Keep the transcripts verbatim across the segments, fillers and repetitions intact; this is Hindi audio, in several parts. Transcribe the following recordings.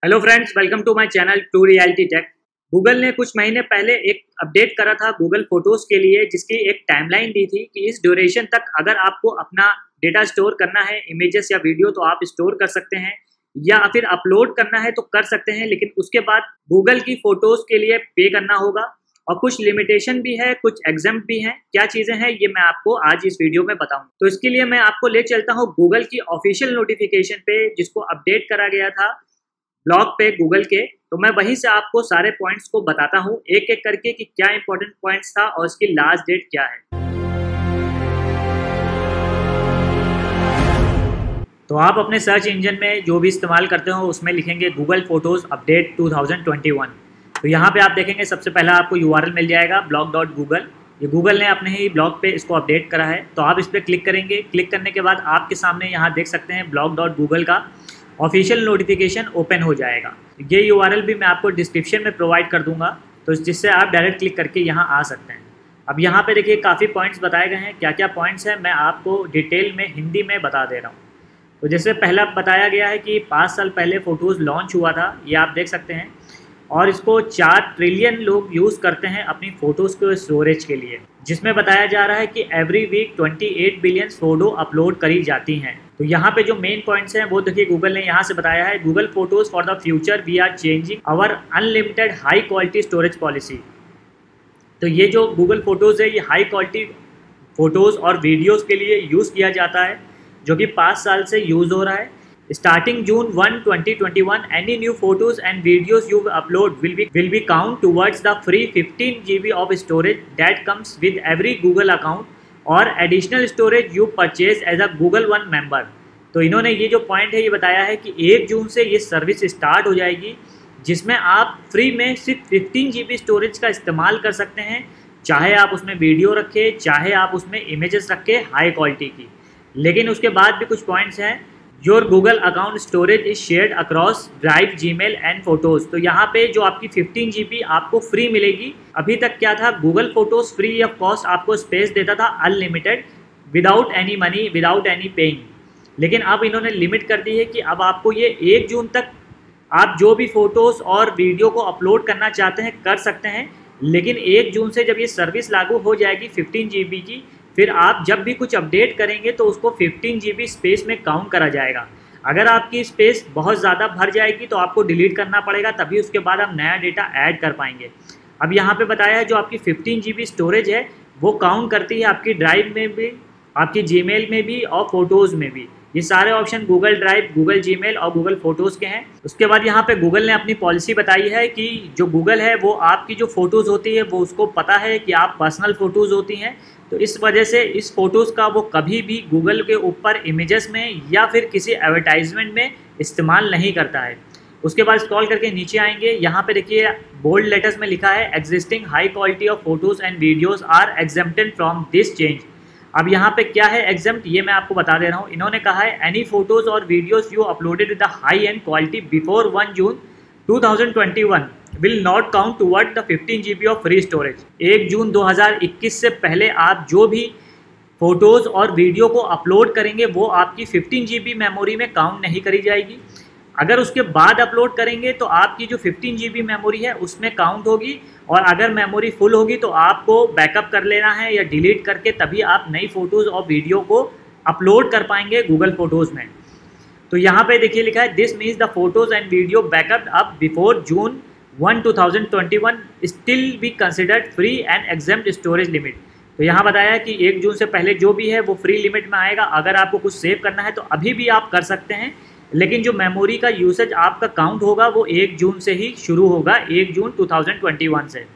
Hello friends, welcome to my channel to reality tech. Google ने कुछ महीने पहले एक अपडेट करा था गूगल फोटोज़ के लिए, जिसकी एक टाइमलाइन दी थी कि इस ड्यूरेशन तक अगर आपको अपना डेटा स्टोर करना है, इमेजेस या वीडियो, तो आप स्टोर कर सकते हैं या फिर अपलोड करना है तो कर सकते हैं। लेकिन उसके बाद गूगल की फ़ोटोज़ के लिए पे करना होगा और कुछ लिमिटेशन भी है, कुछ एग्जाम्प्ट भी हैं। क्या चीज़ें हैं ये मैं आपको आज इस वीडियो में बताऊँ। तो इसके लिए मैं आपको ले चलता हूँ गूगल की ऑफिशियल नोटिफिकेशन पे, जिसको अपडेट करा गया था ब्लॉग पे गूगल के। तो मैं वहीं से आपको सारे पॉइंट्स को बताता हूँ एक एक करके कि क्या इंपॉर्टेंट पॉइंट्स था और उसकी लास्ट डेट क्या है। तो आप अपने सर्च इंजन में जो भी इस्तेमाल करते हो उसमें लिखेंगे Google photos update two thousand twenty one. तो यहाँ पे आप देखेंगे सबसे पहला आपको यूआरएल मिल जाएगा ब्लॉग डॉट गूगल। ये गूगल ने अपने ही ब्लॉग पे इसको अपडेट करा है। तो आप इस पर क्लिक करेंगे। क्लिक करने के बाद आपके सामने यहाँ देख सकते हैं ब्लॉग डॉट गूगल का ऑफिशियल नोटिफिकेशन ओपन हो जाएगा। ये यूआरएल भी मैं आपको डिस्क्रिप्शन में प्रोवाइड कर दूंगा, तो जिससे आप डायरेक्ट क्लिक करके यहाँ आ सकते हैं। अब यहाँ पे देखिए काफ़ी पॉइंट्स बताए गए हैं। क्या क्या पॉइंट्स हैं मैं आपको डिटेल में हिंदी में बता दे रहा हूँ। तो जैसे पहला बताया गया है कि पाँच साल पहले फ़ोटोज़ लॉन्च हुआ था, ये आप देख सकते हैं, और इसको चार ट्रिलियन लोग यूज़ करते हैं अपनी फ़ोटोज़ को स्टोरेज के लिए, जिसमें बताया जा रहा है कि एवरी वीक अट्ठाईस बिलियन फ़ोटो अपलोड करी जाती हैं। तो यहाँ पे जो मेन पॉइंट्स हैं वो देखिए गूगल ने यहाँ से बताया है। Google photos for the future we are changing our unlimited high quality storage policy. तो ये जो गूगल फोटोज़ है ये हाई क्वालिटी फ़ोटोज़ और वीडियोज़ के लिए यूज़ किया जाता है, जो कि पाँच साल से यूज़ हो रहा है। Starting June one twenty twenty one, any new photos and videos you upload will be will be count towards the free fifteen G B of storage that comes with every Google account और additional storage you purchase as a Google One member. तो इन्होंने ये जो पॉइंट है ये बताया है कि एक जून से ये सर्विस स्टार्ट हो जाएगी, जिसमें आप फ्री में सिर्फ फिफ्टीन जी बी स्टोरेज का इस्तेमाल कर सकते हैं। चाहे आप उसमें वीडियो रखें, चाहे आप उसमें इमेजेस रखें हाई क्वालिटी की। लेकिन उसके बाद भी कुछ पॉइंट्स हैं। Your Google account storage is shared across drive, Gmail and photos. तो यहाँ पे जो आपकी फिफ्टीन जी बी आपको फ्री मिलेगी। अभी तक क्या था, Google photos free of cost आपको स्पेस देता था unlimited, without any money, without any paying. लेकिन अब इन्होंने लिमिट कर दी है कि अब आपको ये एक जून तक आप जो भी फ़ोटोज़ और वीडियो को अपलोड करना चाहते हैं कर सकते हैं। लेकिन एक जून से जब ये सर्विस लागू हो जाएगी फिफ्टीन जी बी की, फिर आप जब भी कुछ अपडेट करेंगे तो उसको फिफ्टीन जी बी स्पेस में काउंट करा जाएगा। अगर आपकी स्पेस बहुत ज़्यादा भर जाएगी तो आपको डिलीट करना पड़ेगा, तभी उसके बाद आप नया डेटा ऐड कर पाएंगे। अब यहाँ पे बताया है जो आपकी फिफ्टीन जी बी स्टोरेज है वो काउंट करती है आपकी ड्राइव में भी, आपकी जीमेल में भी और फोटोज़ में भी। ये सारे option Google drive, Google Gmail और गूगल फोटोज़ के हैं। उसके बाद यहाँ पे गूगल ने अपनी पॉलिसी बताई है कि जो गूगल है वो आपकी जो फ़ोटोज़ होती है वो उसको पता है कि आप पर्सनल फ़ोटोज़ होती हैं, तो इस वजह से इस फ़ोटोज़ का वो कभी भी गूगल के ऊपर इमेजेस में या फिर किसी एडवर्टाइजमेंट में इस्तेमाल नहीं करता है। उसके बाद स्क्रॉल करके नीचे आएंगे, यहाँ पे देखिए बोल्ड लेटर्स में लिखा है existing high quality of photos and videos are exempted from this change. अब यहाँ पे क्या है एग्जेम्प्ट, ये मैं आपको बता दे रहा हूँ। इन्होंने कहा है एनी फोटोज़ और videos you uploaded with the high end quality before one June two thousand twenty one will not count toward the fifteen G B of free storage. एक जून दो हज़ार इक्कीस से पहले आप जो भी फ़ोटोज़ और वीडियो को अपलोड करेंगे वो आपकी फिफ्टीन जी बी मेमोरी में काउंट नहीं करी जाएगी। अगर उसके बाद अपलोड करेंगे तो आपकी जो फिफ्टीन जी बी मेमोरी है उसमें काउंट होगी, और अगर मेमोरी फुल होगी तो आपको बैकअप कर लेना है या डिलीट करके तभी आप नई फ़ोटोज़ और वीडियो को अपलोड कर पाएंगे गूगल फ़ोटोज़ में। तो यहाँ पे देखिए लिखा है this means the photos and videos backup up before June one two thousand twenty one still be considered free and exempt storage limit. तो यहाँ बताया कि एक जून से पहले जो भी है वो फ्री लिमिट में आएगा। अगर आपको कुछ सेव करना है तो अभी भी आप कर सकते हैं, लेकिन जो मेमोरी का यूसेज आपका काउंट होगा वो एक जून से ही शुरू होगा, एक जून टू थाउजेंड ट्वेंटी वन से।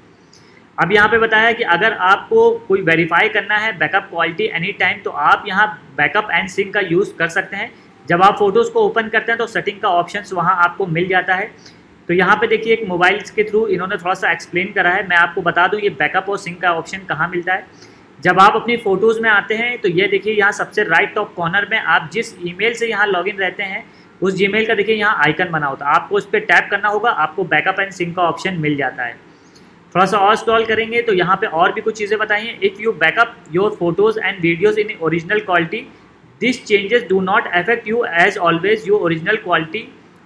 अब यहाँ पे बताया कि अगर आपको कोई वेरीफाई करना है बैकअप क्वालिटी एनी टाइम, तो आप यहाँ बैकअप एंड सिंक का यूज़ कर सकते हैं। जब आप फोटोज़ को ओपन करते हैं तो सेटिंग का ऑप्शन वहाँ आपको मिल जाता है। तो यहाँ पे देखिए एक मोबाइल के थ्रू इन्होंने थोड़ा सा एक्सप्लेन करा है। मैं आपको बता दूँ ये बैकअप और सिंक का ऑप्शन कहाँ मिलता है। जब आप अपनी फ़ोटोज़ में आते हैं तो ये देखिए यहाँ सबसे राइट टॉप कॉर्नर में आप जिस ईमेल से यहाँ लॉगिन रहते हैं उस जीमेल का देखिए यहाँ आइकन बना होता है, आपको उस पर टैप करना होगा, आपको बैकअप एंड सिंक का ऑप्शन मिल जाता है। थोड़ा सा और स्क्रॉल करेंगे तो यहाँ पे और भी कुछ चीज़ें बताई हैं। If you backup your photos and videos in original quality this changes do not affect you as always your original quality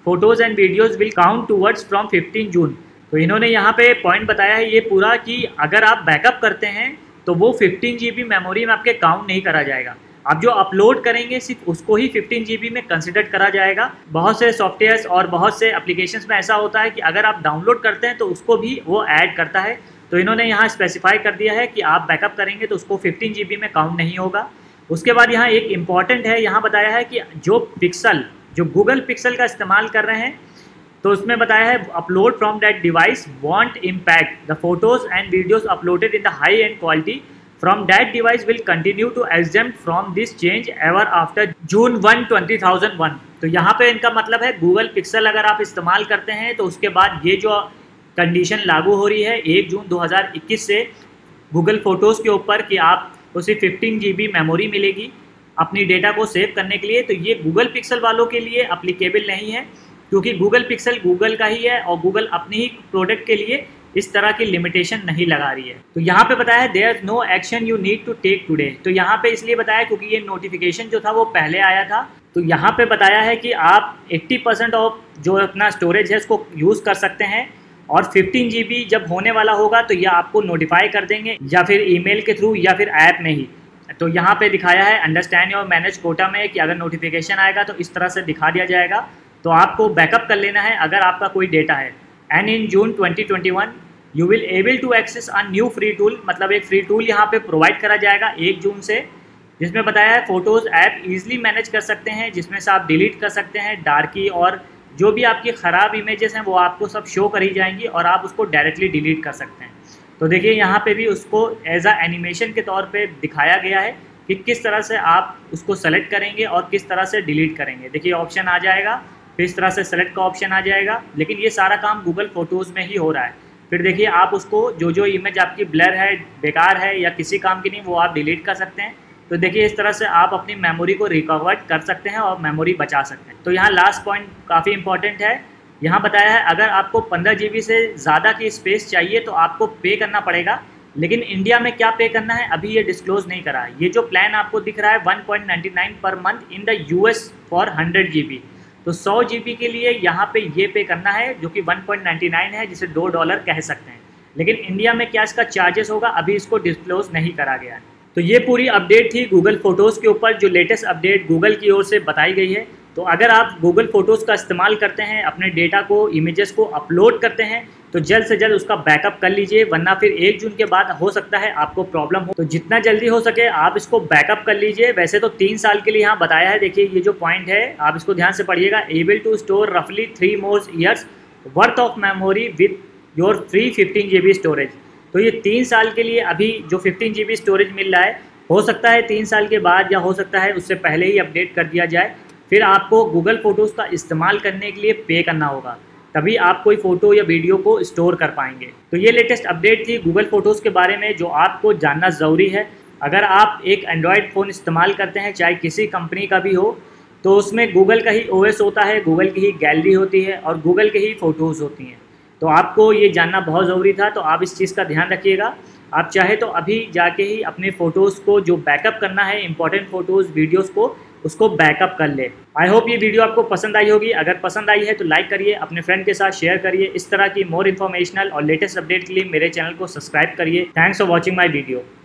photos and videos will count towards from fifteen June. तो इन्होंने यहाँ पे पॉइंट बताया है ये पूरा कि अगर आप बैकअप करते हैं तो वो फिफ्टीन जी बी मेमोरी में आपके काउंट नहीं करा जाएगा। आप जो अपलोड करेंगे सिर्फ उसको ही फिफ्टीन जी बी में कंसिडर करा जाएगा। बहुत से सॉफ्टवेयर्स और बहुत से एप्लीकेशंस में ऐसा होता है कि अगर आप डाउनलोड करते हैं तो उसको भी वो ऐड करता है। तो इन्होंने यहाँ स्पेसिफाई कर दिया है कि आप बैकअप करेंगे तो उसको फिफ्टीन जी बी में काउंट नहीं होगा। उसके बाद यहाँ एक इम्पॉर्टेंट है, यहाँ बताया है कि जो पिक्सल जो गूगल पिक्सल का इस्तेमाल कर रहे हैं तो उसमें बताया है upload from that device won't impact the photos and videos uploaded in the high end quality from that device will continue to exempt from this change ever after June one twenty thousand one. तो यहाँ पे इनका मतलब है गूगल पिक्सल अगर आप इस्तेमाल करते हैं तो उसके बाद ये जो कंडीशन लागू हो रही है एक जून दो हज़ार इक्कीस से गूगल फोटोज़ के ऊपर कि आप उसे फिफ्टीन जी बी मेमोरी मिलेगी अपनी डेटा को सेव करने के लिए। तो ये गूगल पिक्सल वालों के लिए अप्लीकेबल नहीं है क्योंकि गूगल पिक्सल गूगल का ही है और गूगल अपनी ही प्रोडक्ट के लिए इस तरह की लिमिटेशन नहीं लगा रही है। तो यहाँ पे बताया है there is no action you need to take today. तो यहाँ पे इसलिए बताया क्योंकि ये नोटिफिकेशन जो था वो पहले आया था। तो यहाँ पे बताया है कि आप अस्सी परसेंट ऑफ जो अपना स्टोरेज है उसको यूज़ कर सकते हैं और फिफ्टीन जी बी जब होने वाला होगा तो ये आपको नोटिफाई कर देंगे या फिर ईमेल के थ्रू या फिर ऐप में ही। तो यहाँ पे दिखाया है अंडरस्टैंड योर मैनेज कोटा में कि अगर नोटिफिकेशन आएगा तो इस तरह से दिखा दिया जाएगा। तो आपको बैकअप कर लेना है अगर आपका कोई डेटा है। And in June twenty twenty one you will able to access a new free tool, मतलब एक फ्री टूल यहाँ पे प्रोवाइड करा जाएगा एक जून से, जिसमें बताया है फोटोज़ ऐप ईजिली मैनेज कर सकते हैं, जिसमें से आप डिलीट कर सकते हैं डार्की और जो भी आपकी ख़राब इमेजेस हैं वो आपको सब शो करी जाएंगी और आप उसको डायरेक्टली डिलीट कर सकते हैं। तो देखिए यहाँ पे भी उसको एज अ एनिमेशन के तौर पे दिखाया गया है कि किस तरह से आप उसको सेलेक्ट करेंगे और किस तरह से डिलीट करेंगे। देखिए ऑप्शन आ जाएगा, फिर इस तरह से सेलेक्ट का ऑप्शन आ जाएगा, लेकिन ये सारा काम गूगल फोटोज़ में ही हो रहा है। फिर देखिए आप उसको जो जो इमेज आपकी ब्लर है, बेकार है या किसी काम की नहीं, वो आप डिलीट कर सकते हैं। तो देखिए इस तरह से आप अपनी मेमोरी को रिकवर कर सकते हैं और मेमोरी बचा सकते हैं। तो यहाँ लास्ट पॉइंट काफ़ी इंपॉर्टेंट है, यहाँ बताया है अगर आपको पंद्रह जी बी से ज़्यादा की स्पेस चाहिए तो आपको पे करना पड़ेगा, लेकिन इंडिया में क्या पे करना है अभी ये डिस्क्लोज नहीं करा है। ये जो प्लान आपको दिख रहा है one point ninety nine per month in the US for hundred G B, तो सौ जी बी के लिए यहाँ पे ये पे करना है जो कि वन पॉइंट नाइन्टी नाइन है, जिसे दो डॉलर कह सकते हैं। लेकिन इंडिया में क्या इसका चार्जेस होगा अभी इसको डिस्क्लोज नहीं करा गया है। तो ये पूरी अपडेट थी गूगल फोटोज़ के ऊपर, जो लेटेस्ट अपडेट गूगल की ओर से बताई गई है। तो अगर आप गूगल फोटोज़ का इस्तेमाल करते हैं, अपने डेटा को, इमेजेस को अपलोड करते हैं, तो जल्द से जल्द उसका बैकअप कर लीजिए, वरना फिर एक जून के बाद हो सकता है आपको प्रॉब्लम हो। तो जितना जल्दी हो सके आप इसको बैकअप कर लीजिए। वैसे तो तीन साल के लिए यहाँ बताया है, देखिए ये जो पॉइंट है आप इसको ध्यान से पढ़िएगा, एबल टू स्टोर रफली three more years worth of memory with your free fifteen G B storage. तो ये तीन साल के लिए अभी जो फिफ्टीन जी बी स्टोरेज मिल रहा है, हो सकता है तीन साल के बाद या हो सकता है उससे पहले ही अपडेट कर दिया जाए, फिर आपको गूगल फोटोज़ का इस्तेमाल करने के लिए पे करना होगा, तभी आप कोई फ़ोटो या वीडियो को स्टोर कर पाएंगे। तो ये लेटेस्ट अपडेट थी गूगल फोटोज़ के बारे में जो आपको जानना ज़रूरी है। अगर आप एक एंड्रॉयड फ़ोन इस्तेमाल करते हैं, चाहे किसी कंपनी का भी हो, तो उसमें गूगल का ही ओ एस होता है, गूगल की ही गैलरी होती है और गूगल के ही फ़ोटोज़ होती हैं। तो आपको ये जानना बहुत ज़रूरी था, तो आप इस चीज़ का ध्यान रखिएगा। आप चाहे तो अभी जाके ही अपने फ़ोटोज़ को जो बैकअप करना है, इंपॉर्टेंट फ़ोटोज़ वीडियोज़ को, उसको बैकअप कर ले। आई होप ये वीडियो आपको पसंद आई होगी। अगर पसंद आई है तो लाइक करिए, अपने फ्रेंड के साथ शेयर करिए। इस तरह की मोर इन्फॉर्मेशनल और लेटेस्ट अपडेट के लिए मेरे चैनल को सब्सक्राइब करिए। Thanks for watching my video.